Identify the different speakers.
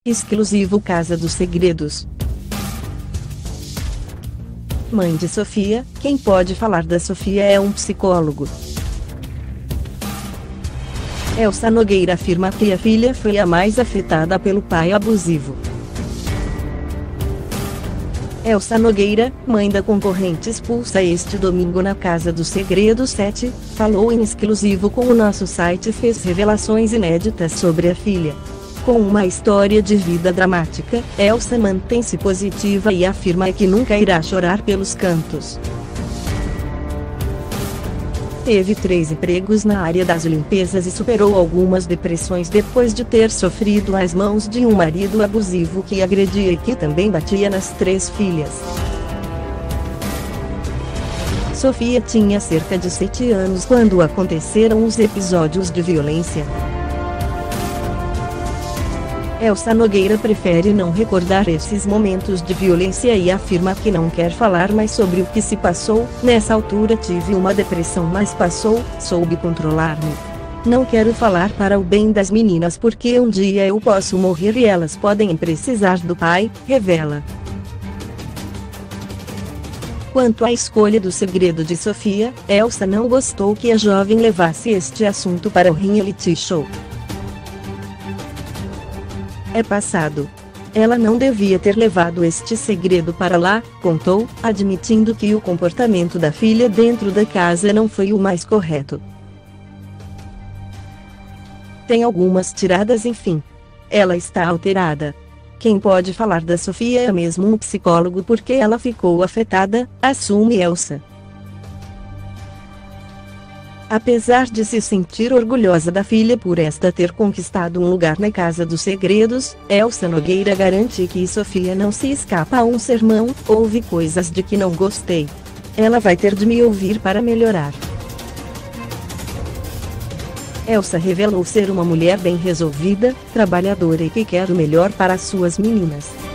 Speaker 1: Exclusivo Casa dos Segredos. Mãe de Sofia, quem pode falar da Sofia é um psicólogo. Elsa Nogueira afirma que a filha foi a mais afetada pelo pai abusivo. Elsa Nogueira, mãe da concorrente expulsa este domingo na Casa dos Segredos 7, falou em exclusivo com o nosso site e fez revelações inéditas sobre a filha. Com uma história de vida dramática, Elsa mantém-se positiva e afirma que nunca irá chorar pelos cantos. Teve 3 empregos na área das limpezas e superou algumas depressões depois de ter sofrido às mãos de um marido abusivo que agredia e que também batia nas 3 filhas. Sofia tinha cerca de 7 anos quando aconteceram os episódios de violência. Elsa Nogueira prefere não recordar esses momentos de violência e afirma que não quer falar mais sobre o que se passou. Nessa altura tive uma depressão, mas passou, soube controlar-me. Não quero falar para o bem das meninas porque um dia eu posso morrer e elas podem precisar do pai, revela. Quanto à escolha do segredo de Sofia, Elsa não gostou que a jovem levasse este assunto para o reality show. É passado. Ela não devia ter levado este segredo para lá, contou, admitindo que o comportamento da filha dentro da casa não foi o mais correto. Tem algumas tiradas, enfim. Ela está alterada. Quem pode falar da Sofia é mesmo um psicólogo porque ela ficou afetada, assume Elsa. Apesar de se sentir orgulhosa da filha por esta ter conquistado um lugar na Casa dos Segredos, Elsa Nogueira garante que Sofia não se escapa a um sermão: houve coisas de que não gostei. Ela vai ter de me ouvir para melhorar. Elsa revelou ser uma mulher bem resolvida, trabalhadora e que quer o melhor para suas meninas.